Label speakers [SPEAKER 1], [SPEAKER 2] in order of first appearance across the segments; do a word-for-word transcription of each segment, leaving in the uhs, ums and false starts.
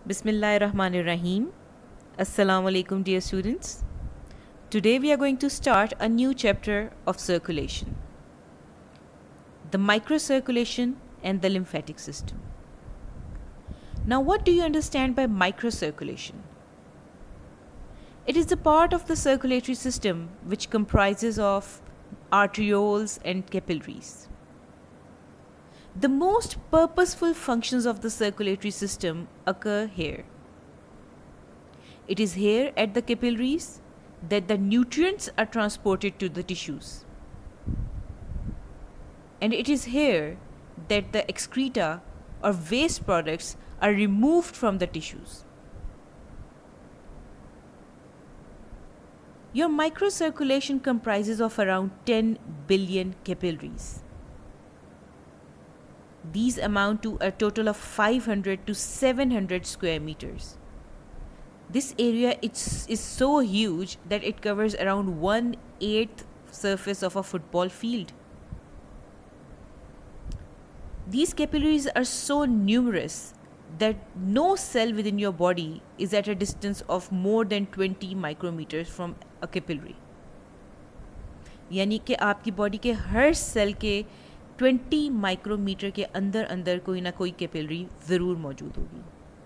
[SPEAKER 1] Bismillahirrahmanirrahim. Assalamu alaikum, dear students. Today we are going to start a new chapter of circulation, the microcirculation and the lymphatic system. Now, what do you understand by microcirculation? It is the part of the circulatory system which comprises of arterioles and capillaries. The most purposeful functions of the circulatory system occur here. It is here at the capillaries that the nutrients are transported to the tissues. And it is here that the excreta or waste products are removed from the tissues. Your microcirculation comprises of around ten billion capillaries. These amount to a total of five hundred to seven hundred square meters. This area is, is so huge that it covers around one eighth surface of a football field. These capillaries are so numerous that no cell within your body is at a distance of more than twenty micrometers from a capillary. यानी कि आपकी body के हर cell के twenty micrometer के अंदर अंदर कोई ना कोई कैपिलरी ज़रूर मौजूद होगी.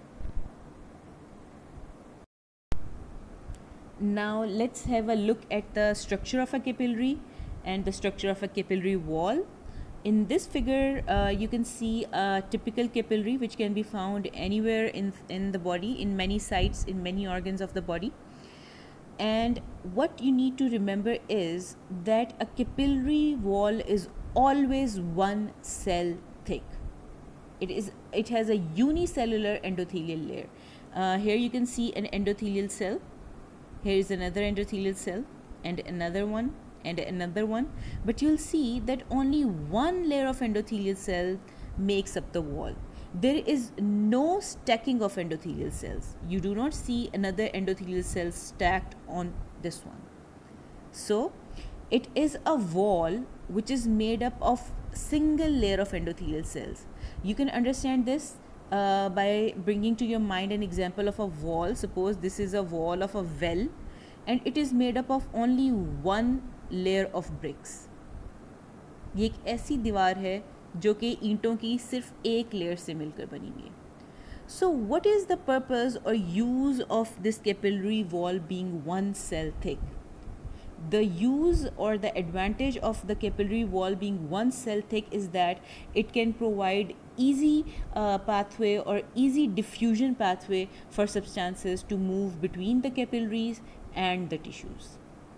[SPEAKER 1] Now let's have a look at the structure of a capillary and the structure of a capillary wall. In this figure, uh, you can see a typical capillary which can be found anywhere in, in the body, in many sites, in many organs of the body. And what you need to remember is that a capillary wall is always one cell thick. It is. It has a unicellular endothelial layer. Uh, here you can see an endothelial cell. Here is another endothelial cell, and another one, and another one. But you'll see that only one layer of endothelial cell makes up the wall. There is no stacking of endothelial cells. You do not see another endothelial cell stacked on this one. So, it is a wall which is made up of single layer of endothelial cells. You can understand this uh, by bringing to your mind an example of a wall. Suppose this is a wall of a well and it is made up of only one layer of bricks. ये एक ऐसी दीवार है जो कि ईंटों की सिर्फ एक लेयर से मिलकर बनी हुई है. So what is the purpose or use of this capillary wall being one cell thick? The use or the advantage of the capillary wall being one cell thick is that it can provide easy uh, pathway or easy diffusion pathway for substances to move between the capillaries and the tissues.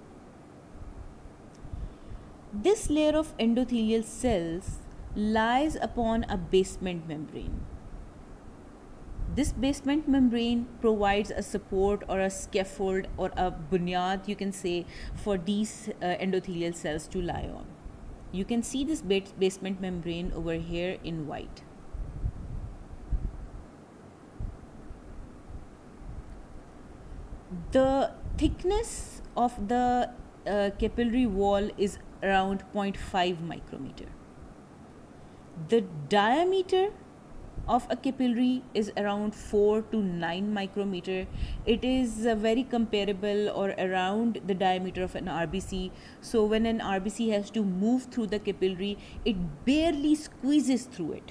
[SPEAKER 1] This layer of endothelial cells lies upon a basement membrane. This basement membrane provides a support or a scaffold or a bunyad, you can say, for these uh, endothelial cells to lie on. You can see this basement membrane over here in white. The thickness of the uh, capillary wall is around zero point five micrometer. The diameter of a capillary is around four to nine micrometer. It is uh, very comparable or around the diameter of an R B C. So when an R B C has to move through the capillary, it barely squeezes through it.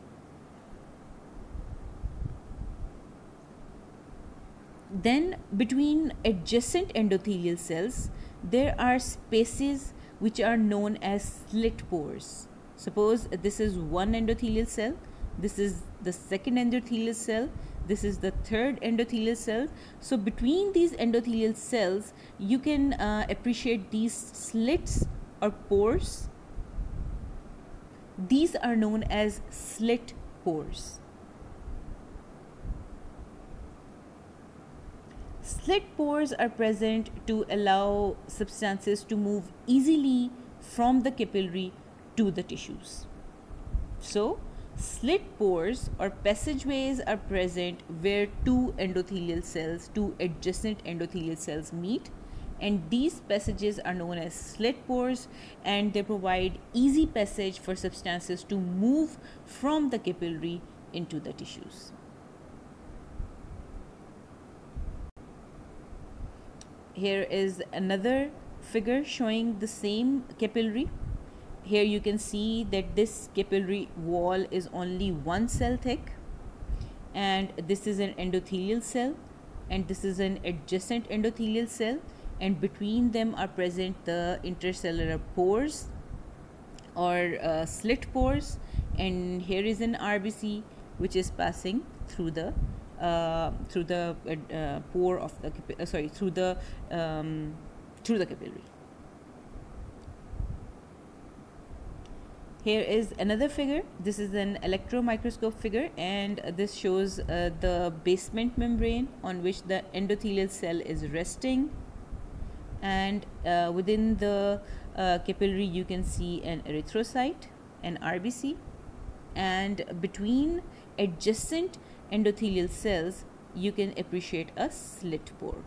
[SPEAKER 1] Then between adjacent endothelial cells, there are spaces which are known as slit pores. Suppose this is one endothelial cell, this is the second endothelial cell, this is the third endothelial cell. So between these endothelial cells, you can uh, appreciate these slits or pores. These are known as slit pores. Slit pores are present to allow substances to move easily from the capillary to the tissues. So, slit pores or passageways are present where two endothelial cells, two adjacent endothelial cells meet, and these passages are known as slit pores, and they provide easy passage for substances to move from the capillary into the tissues. here is another figure showing the same capillary. Here you can see that this capillary wall is only one cell thick, and this is an endothelial cell, and this is an adjacent endothelial cell, and between them are present the intercellular pores or uh, slit pores, and here is an R B C which is passing through the uh, through the uh, pore of the uh, sorry through the um, through the capillary. Here is another figure. This is an electron microscope figure, and this shows uh, the basement membrane on which the endothelial cell is resting, and uh, within the uh, capillary you can see an erythrocyte, an R B C, and between adjacent endothelial cells you can appreciate a slit pore.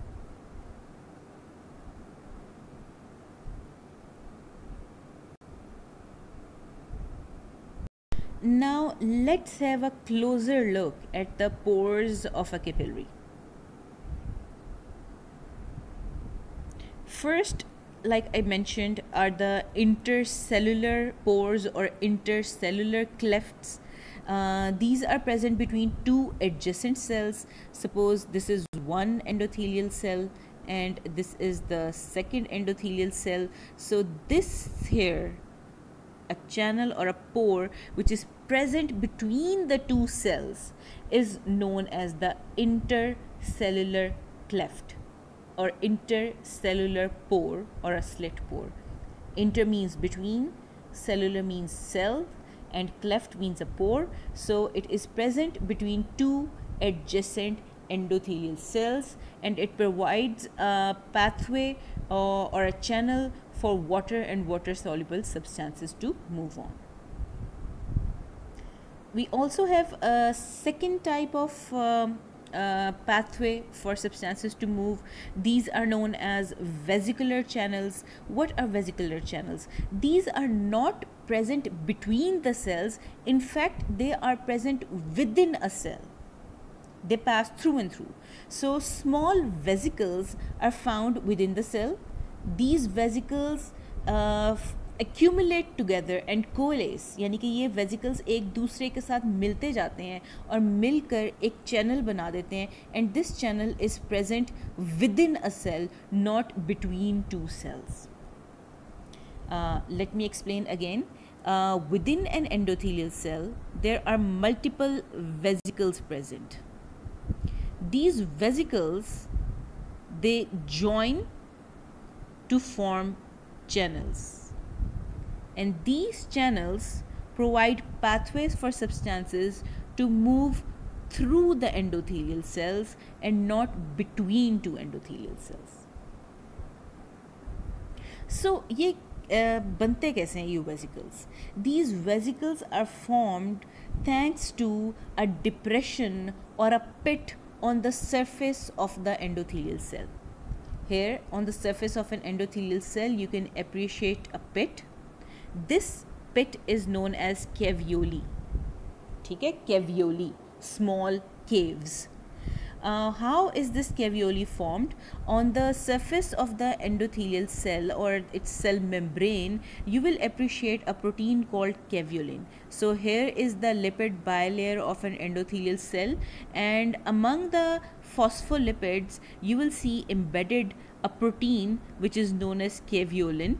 [SPEAKER 1] Now let's have a closer look at the pores of a capillary. First, like I mentioned, are the intercellular pores or intercellular clefts. Uh, these are present between two adjacent cells. Suppose this is one endothelial cell and this is the second endothelial cell. So this here, a channel or a pore which is present between the two cells, is known as the intercellular cleft or intercellular pore or a slit pore. Inter means between, cellular means cell, and cleft means a pore. So it is present between two adjacent endothelial cells, and it provides a pathway or, or a channel for water and water soluble substances to move on. We also have a second type of um, uh, pathway for substances to move. These are known as vesicular channels. What are vesicular channels? These are not present between the cells. In fact, they are present within a cell. They pass through and through. So small vesicles are found within the cell. These vesicles uh, accumulate together and coalesce, यानी कि ये vesicles एक दूसरे के साथ मिलते जाते हैं और मिलकर एक channel बना देते हैं, and this channel is present within a cell, not between two cells. Uh, let me explain again. Uh, within an endothelial cell, there are multiple vesicles present. These vesicles, they join to form channels, and these channels provide pathways for substances to move through the endothelial cells and not between two endothelial cells. So ये uh, बनते कैसे हैं ये vesicles? These vesicles are formed thanks to a depression or a pit on the surface of the endothelial cell. Here on the surface of an endothelial cell you can appreciate a pit. This pit is known as caveoli. ठीक है, caveoli, small caves. Uh, how is this caveoli formed? On the surface of the endothelial cell or its cell membrane, you will appreciate a protein called caveolin. So here is the lipid bilayer of an endothelial cell, and among the phospholipids you will see embedded a protein which is known as caveolin.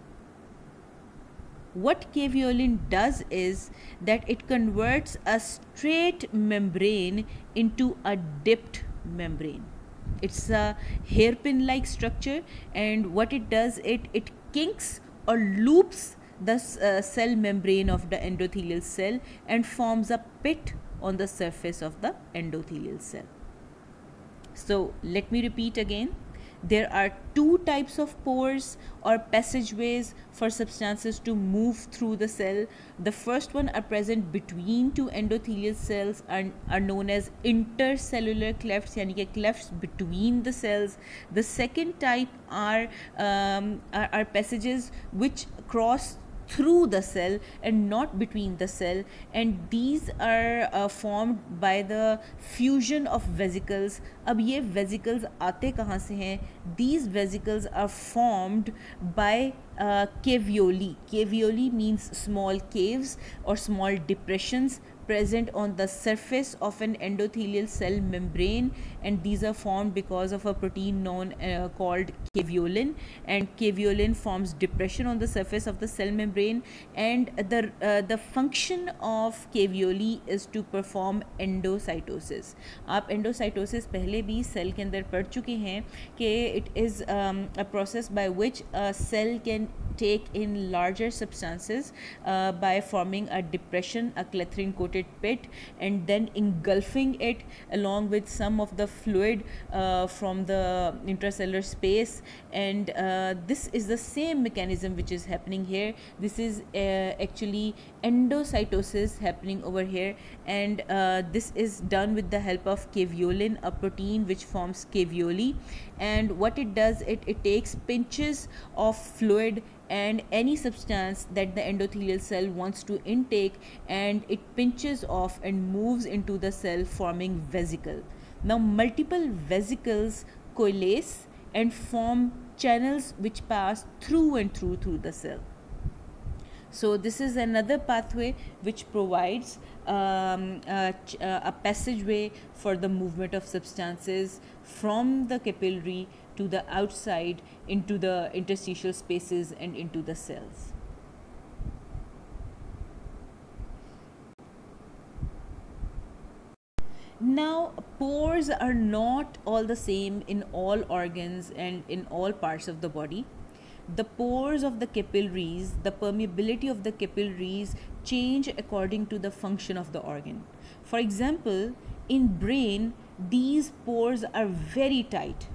[SPEAKER 1] What caveolin does is that it converts a straight membrane into a dipped membrane. It's a hairpin like structure, and what it does, it it kinks or loops the uh, cell membrane of the endothelial cell and forms a pit on the surface of the endothelial cell. So let me repeat again. There are two types of pores or passageways for substances to move through the cell. The first one are present between two endothelial cells and are known as intercellular clefts, यानी कि clefts between the cells. The second type are, um, are, are passages which cross through the cell and not between the cell, and these are uh, formed by the fusion of vesicles. अब ये vesicles आते कहाँ से हैं? These vesicles are formed by uh, caveoli. Caveoli means small caves or small depressions present on the surface of an endothelial cell membrane, and these are formed because of a protein known uh, called caveolin, and caveolin forms depression on the surface of the cell membrane, and the uh, the function of caveoli is to perform endocytosis. आप endocytosis पहले भी cell के अंदर पढ़ चुके हैं कि it is um, a process by which a cell can take in larger substances uh, by forming a depression, a clathrin coated pit, and then engulfing it along with some of the fluid uh, from the intracellular space. And uh, this is the same mechanism which is happening here. This is uh, actually endocytosis happening over here, and uh, this is done with the help of caveolin, a protein which forms caveoli. And what it does, it, it takes pinches of fluid and any substance that the endothelial cell wants to intake, and it pinches off and moves into the cell, forming vesicle. Now multiple vesicles coalesce and form channels which pass through and through through the cell. So this is another pathway which provides um, a, a passageway for the movement of substances from the capillary to the outside into the interstitial spaces and into the cells. Now, pores are not all the same in all organs and in all parts of the body. The pores of the capillaries, the permeability of the capillaries change according to the function of the organ. For example, in brain, these pores are very tight,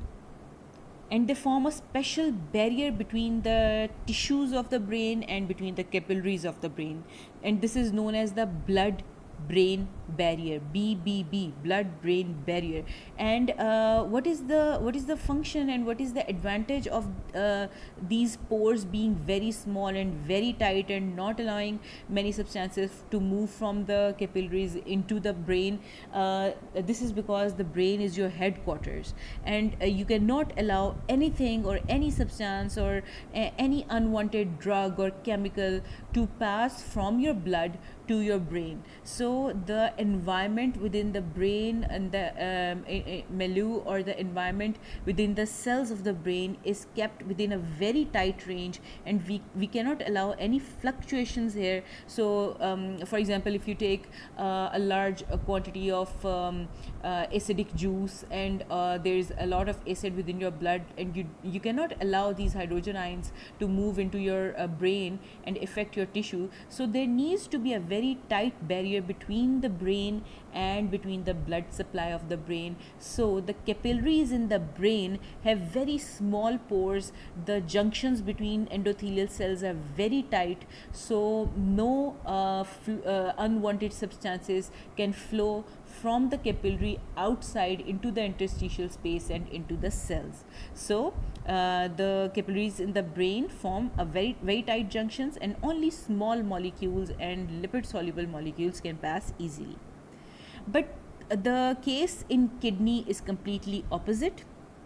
[SPEAKER 1] and they form a special barrier between the tissues of the brain and between the capillaries of the brain, and this is known as the blood brain barrier, B B B, blood brain barrier. And uh, what is the what is the function and what is the advantage of uh, these pores being very small and very tight and not allowing many substances to move from the capillaries into the brain? Uh, this is because the brain is your headquarters, and uh, you cannot allow anything or any substance or uh, any unwanted drug or chemical to pass from your blood to your brain. So the environment within the brain and the um, milieu, or the environment within the cells of the brain, is kept within a very tight range, and we, we cannot allow any fluctuations here. So um, for example, if you take uh, a large uh, quantity of um, uh, acidic juice, and uh, there is a lot of acid within your blood, and you, you cannot allow these hydrogen ions to move into your uh, brain and affect your tissue. So there needs to be a very very tight barrier between the brain and between the blood supply of the brain. So the capillaries in the brain have very small pores. The junctions between endothelial cells are very tight, so no uh, uh, unwanted substances can flow from the capillary outside into the interstitial space and into the cells. So uh, the capillaries in the brain form a very very tight junctions, and only small molecules and lipid soluble molecules can pass easily. But the case in kidney is completely opposite.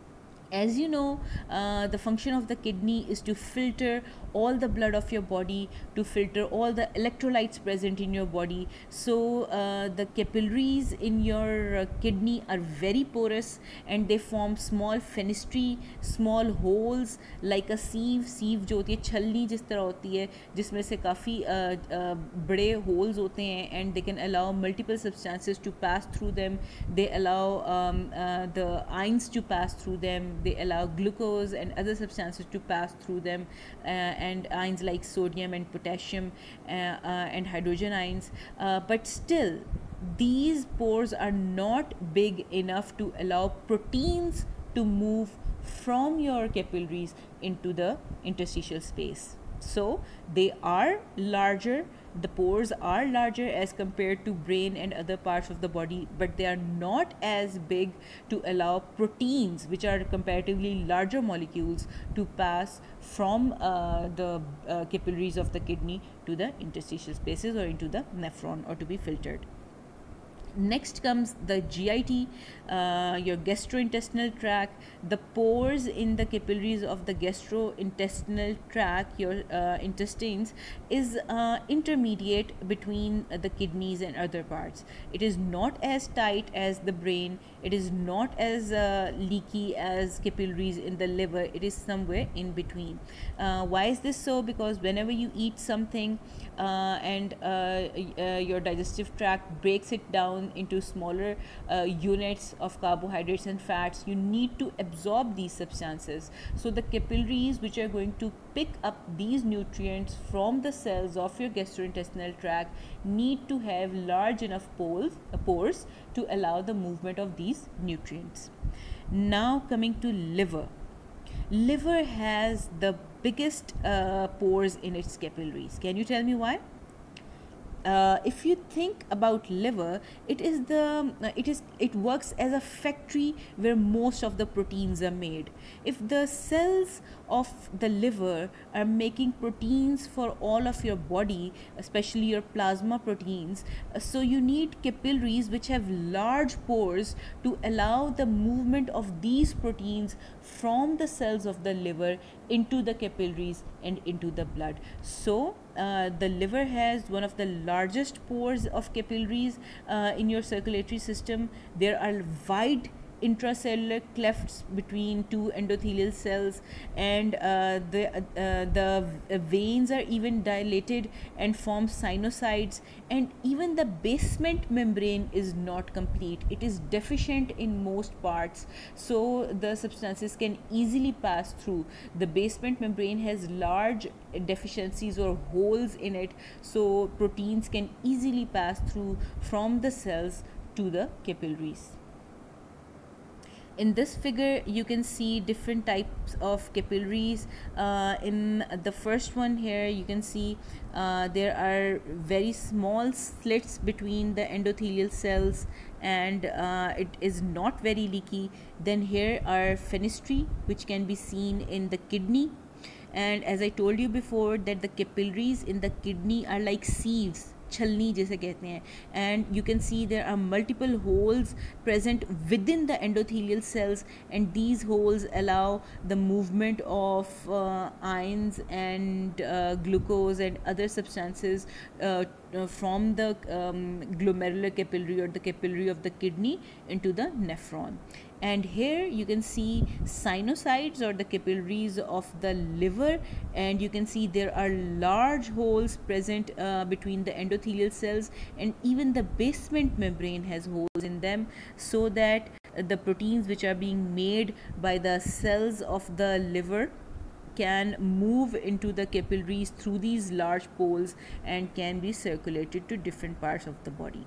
[SPEAKER 1] As you know, uh, the function of the kidney is to filter all the blood of your body, to filter all the electrolytes present in your body. So uh, the capillaries in your uh, kidney are very porous, and they form small fenestrae, small holes like a sieve. Sieve जो होती है छलनी जिस तरह होती है, जिसमें से काफ़ी uh, uh, बड़े holes होते हैं, and they can allow multiple substances to pass through them. They allow um, uh, the ions to pass through them. They allow glucose and other substances to pass through them, uh, and ions like sodium and potassium uh, uh, and hydrogen ions. Uh, but still, these pores are not big enough to allow proteins to move from your capillaries into the interstitial space. So they are larger, the pores are larger as compared to brain and other parts of the body, but they are not as big to allow proteins, which are comparatively larger molecules, to pass from uh, the uh, capillaries of the kidney to the interstitial spaces or into the nephron, or to be filtered. Next comes the G I T, uh, your gastrointestinal tract. The pores in the capillaries of the gastrointestinal tract, your uh, intestines, is uh, intermediate between uh, the kidneys and other parts. It is not as tight as the brain. It is not as uh, leaky as capillaries in the liver. It is somewhere in between. Uh, why is this so? Because whenever you eat something uh, and uh, uh, your digestive tract breaks it down into smaller uh, units of carbohydrates and fats, you need to absorb these substances. So the capillaries which are going to pick up these nutrients from the cells of your gastrointestinal tract need to have large enough pores, uh, pores to allow the movement of these nutrients. Now coming to liver. Liver has the biggest uh, pores in its capillaries. Can you tell me why? Uh, if you think about liver, it is the uh, it is it works as a factory where most of the proteins are made. If the cells of the liver are making proteins for all of your body, especially your plasma proteins, uh, so you need capillaries which have large pores to allow the movement of these proteins from the cells of the liver into the capillaries and into the blood. So uh, the liver has one of the largest pores of capillaries uh, in your circulatory system. There are wide intracellular clefts between two endothelial cells, and uh, the uh, the veins are even dilated and form sinusoids, and even the basement membrane is not complete. It is deficient in most parts, so the substances can easily pass through. The basement membrane has large deficiencies or holes in it, so proteins can easily pass through from the cells to the capillaries. In this figure you can see different types of capillaries. Uh, in the first one here you can see uh, there are very small slits between the endothelial cells, and uh, it is not very leaky. Then here are fenestrae which can be seen in the kidney, and as I told you before that the capillaries in the kidney are like sieves, छलनी जैसे कहते हैं, and you can see there are multiple holes present within the endothelial cells, and these holes allow the movement of uh, ions and uh, glucose and other substances uh, uh, from the um, glomerular capillary or the capillary of the kidney into the nephron. And here you can see sinusoids or the capillaries of the liver, and you can see there are large holes present uh, between the endothelial cells, and even the basement membrane has holes in them, so that the proteins which are being made by the cells of the liver can move into the capillaries through these large poles and can be circulated to different parts of the body.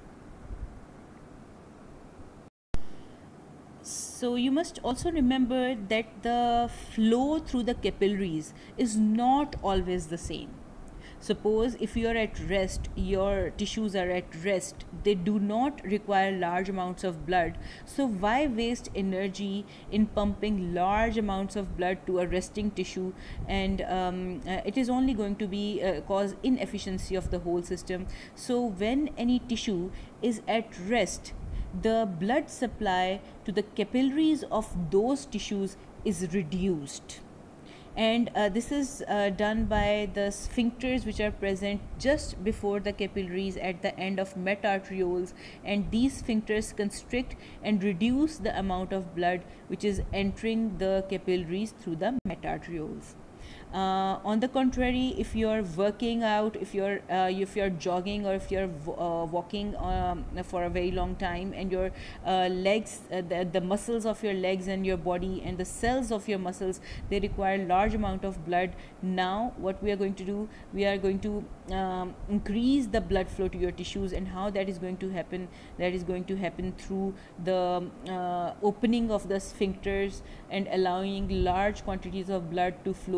[SPEAKER 1] So you must also remember that the flow through the capillaries is not always the same. Suppose if you are at rest, your tissues are at rest, they do not require large amounts of blood. So why waste energy in pumping large amounts of blood to a resting tissue, and um, uh, it is only going to be uh, cause inefficiency of the whole system. So when any tissue is at rest, the blood supply to the capillaries of those tissues is reduced, and uh, this is uh, done by the sphincters which are present just before the capillaries at the end of metarterioles, and these sphincters constrict and reduce the amount of blood which is entering the capillaries through the metarterioles. Uh, on the contrary, if you're working out, if you're uh, if you're jogging, or if you're uh, walking um, for a very long time, and your uh, legs, uh, the, the muscles of your legs and your body and the cells of your muscles, they require large amount of blood. Now what we are going to do, we are going to um, increase the blood flow to your tissues, and how that is going to happen, that is going to happen through the uh, opening of the sphincters and allowing large quantities of blood to flow from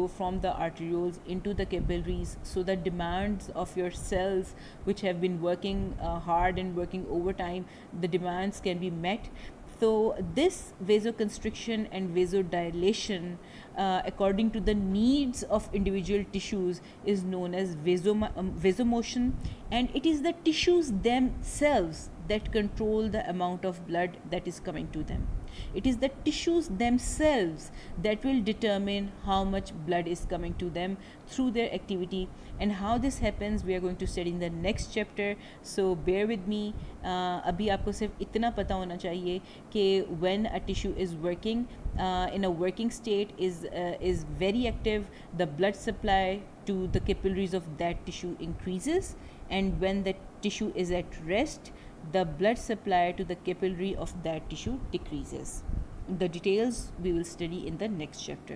[SPEAKER 1] the arterioles into the capillaries, so the demands of your cells which have been working uh, hard and working overtime, the demands can be met. So this vasoconstriction and vasodilation, uh, according to the needs of individual tissues, is known as vasom- um, vasomotion, and it is the tissues themselves that control the amount of blood that is coming to them. It is the tissues themselves that will determine how much blood is coming to them through their activity, and how this happens we are going to study in the next chapter. So bear with me. uh, अभी आपको सिर्फ इतना पता होना चाहिए कि when a tissue is working uh, in a working state, is uh, is very active, the blood supply to the capillaries of that tissue increases, and when the tissue is at rest, the blood supply to the capillary of that tissue decreases. The details we will study in the next chapter.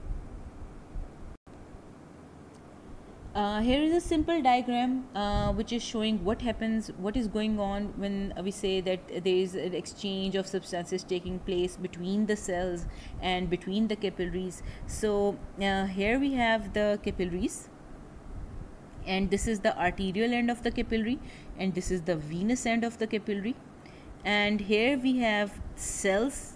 [SPEAKER 1] Uh, here is a simple diagram uh, which is showing what happens, what is going on when we say that there is an exchange of substances taking place between the cells and between the capillaries. So uh, here we have the capillaries, and this is the arterial end of the capillary, and this is the venous end of the capillary, and here we have cells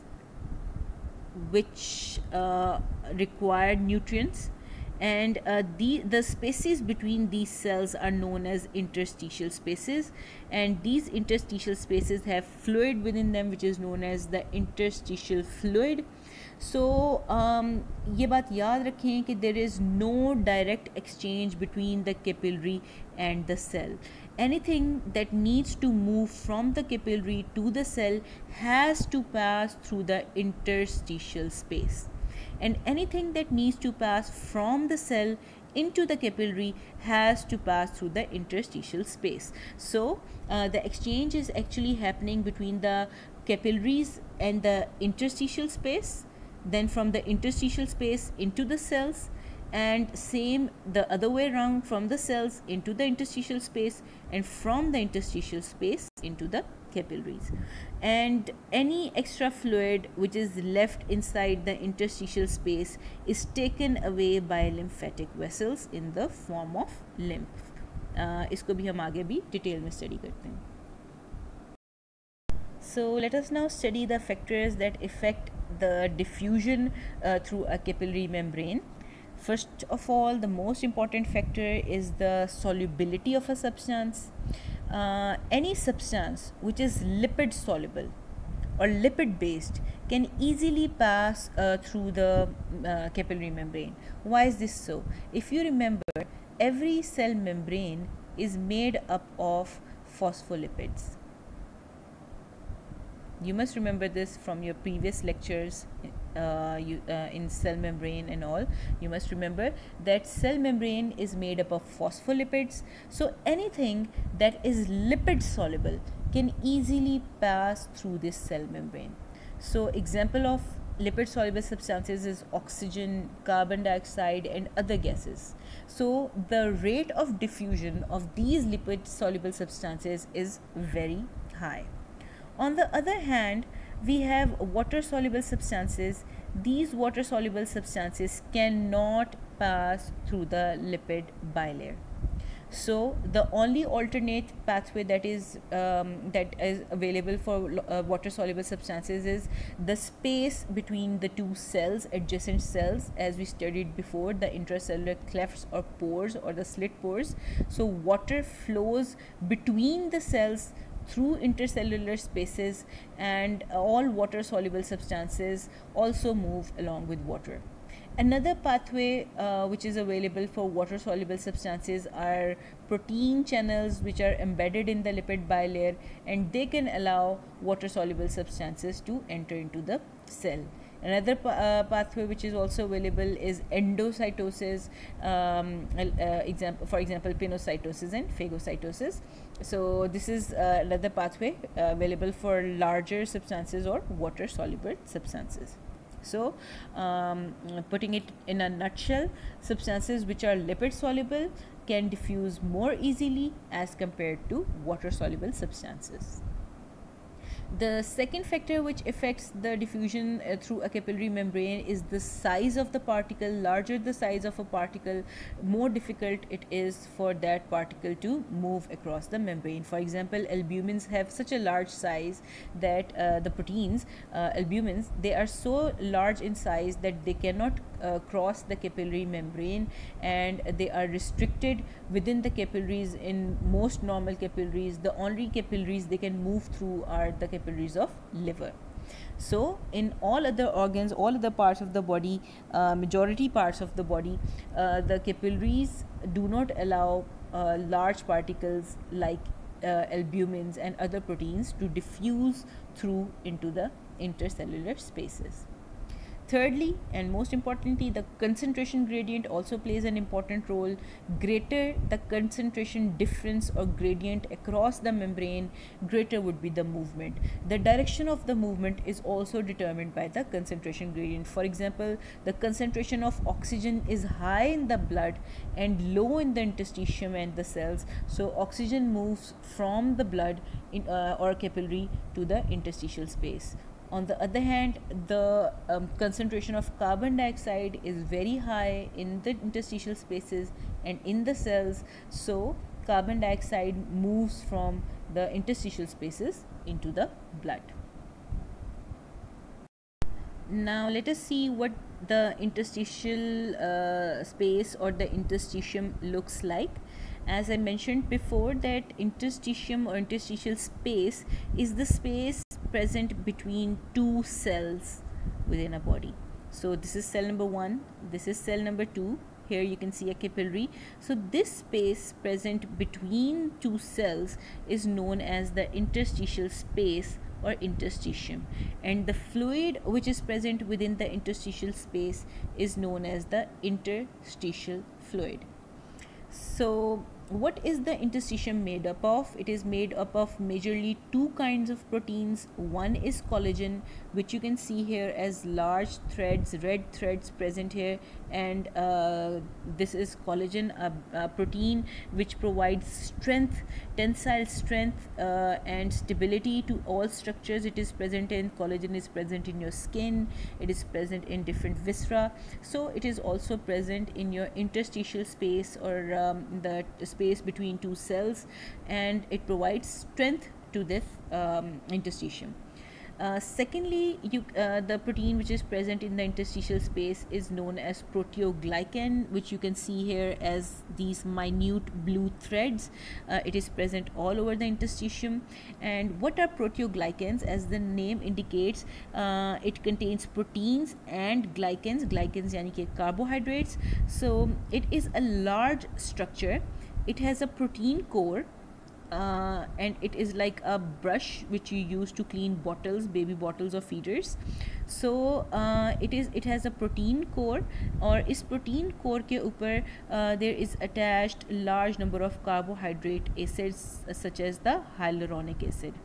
[SPEAKER 1] which uh, require nutrients, and uh, the the spaces between these cells are known as interstitial spaces, and these interstitial spaces have fluid within them which is known as the interstitial fluid. So um, ये बात याद रखें कि there is no direct exchange between the capillary and the cell. Anything that needs to move from the capillary to the cell has to pass through the interstitial space, and anything that needs to pass from the cell into the capillary has to pass through the interstitial space. So uh, the exchange is actually happening between the capillaries and the interstitial space, then from the interstitial space into the cells, and same the other way around, from the cells into the interstitial space, and from the interstitial space into the capillaries. And any extra fluid which is left inside the interstitial space is taken away by lymphatic vessels in the form of lymph. uh, इसको भी हम आगे भी detail में study करते हैं. So let us now study the factors that affect the diffusion uh, through a capillary membrane. First of all, the most important factor is the solubility of a substance. Uh, any substance which is lipid soluble or lipid based can easily pass uh, through the uh, capillary membrane. Why is this so? If you remember, every cell membrane is made up of phospholipids. You must remember this from your previous lectures uh, you, uh, in cell membrane and all. You must remember that cell membrane is made up of phospholipids. So anything that is lipid soluble can easily pass through this cell membrane. So example of lipid soluble substances is oxygen, carbon dioxide and other gases. So the rate of diffusion of these lipid soluble substances is very high. On the other hand, we have water soluble substances. These water soluble substances cannot pass through the lipid bilayer. So the only alternate pathway that is um, that is available for uh, water soluble substances is the space between the two cells, adjacent cells, as we studied before, the intracellular clefts or pores or the slit pores. So water flows between the cells through intercellular spaces, and all water soluble substances also move along with water. Another pathway uh, which is available for water soluble substances are protein channels which are embedded in the lipid bilayer, and they can allow water soluble substances to enter into the cell. Another pa uh, pathway which is also available is endocytosis, um, uh, example, for example pinocytosis and phagocytosis. So this is uh, another pathway uh, available for larger substances or water soluble substances. So um, putting it in a nutshell, substances which are lipid soluble can diffuse more easily as compared to water soluble substances. The second factor which affects the diffusion uh, through a capillary membrane is the size of the particle. Larger the size of a particle, more difficult it is for that particle to move across the membrane. For example, albumins have such a large size that uh, the proteins, uh, albumins, they are so large in size that they cannot uh, cross the capillary membrane, and they are restricted within the capillaries. In most normal capillaries, the only capillaries they can move through are the capillaries of liver. So in all other organs, all other parts of the body, uh, majority parts of the body, uh, the capillaries do not allow uh, large particles like uh, albumins and other proteins to diffuse through into the intercellular spaces. Thirdly, and most importantly, the concentration gradient also plays an important role. Greater the concentration difference or gradient across the membrane, greater would be the movement. The direction of the movement is also determined by the concentration gradient. For example, the concentration of oxygen is high in the blood and low in the interstitium and the cells. So oxygen moves from the blood in, uh, or capillary to the interstitial space. On the other hand, the um, concentration of carbon dioxide is very high in the interstitial spaces and in the cells, so carbon dioxide moves from the interstitial spaces into the blood. Now let us see what the interstitial uh, space or the interstitium looks like. As I mentioned before, that interstitium or interstitial space is the space present between two cells within a body. So this is cell number one, this is cell number two. Here you can see a capillary. So this space present between two cells is known as the interstitial space or interstitium, and the fluid which is present within the interstitial space is known as the interstitial fluid. So what is the interstitium made up of? It is made up of majorly two kinds of proteins. One is collagen, which you can see here as large threads, red threads present here, and uh, this is collagen, a, a protein which provides strength, tensile strength uh, and stability to all structures it is present in. Collagen is present in your skin, it is present in different viscera, so it is also present in your interstitial space or um, the space between two cells, and it provides strength to this um, interstitium. Uh, secondly, you, uh, the protein which is present in the interstitial space is known as proteoglycan, which you can see here as these minute blue threads. Uh, it is present all over the interstitium. And what are proteoglycans? As the name indicates, uh, it contains proteins and glycans. Glycans yani ki carbohydrates. So it is a large structure. It has a protein core. Uh, and it is like a brush which you use to clean bottles, baby bottles or feeders. So uh, it is it has a protein core, और इस protein core के ऊपर uh, there is attached large number of carbohydrate acids uh, such as the hyaluronic acid.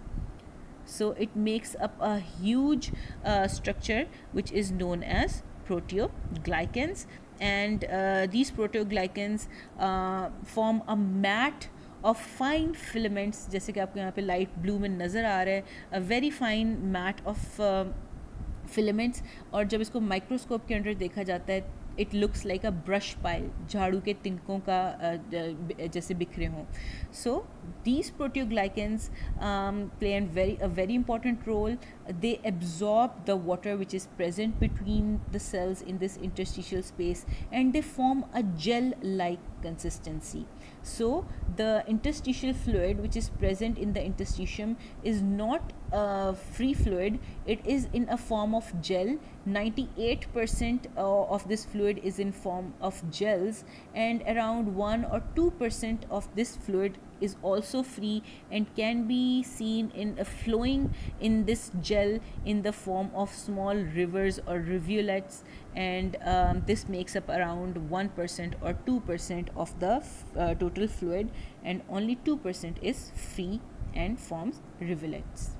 [SPEAKER 1] So it makes up a huge uh, structure which is known as proteoglycans, and uh, these proteoglycans uh, form a mat of fine filaments, जैसे कि आपको यहाँ पे light blue में नज़र आ रहा है, a very fine mat of uh, filaments. और जब इसको माइक्रोस्कोप के अंदर देखा जाता है, it looks like a brush pile, झाड़ू के तिनकों का uh, जैसे बिखरे हों. So these proteoglycans um, play a very a very important role. They absorb the water which is present between the cells in this interstitial space, and they form a gel-like consistency. So the interstitial fluid which is present in the interstitium is not a free fluid, it is in a form of gel. ninety-eight percent uh, of this fluid is in form of gels, and around one or two percent of this fluid is also free and can be seen in uh, flowing in this gel in the form of small rivers or rivulets, and um, this makes up around one percent or two percent of the uh, total fluid, and only two percent is free and forms rivulets.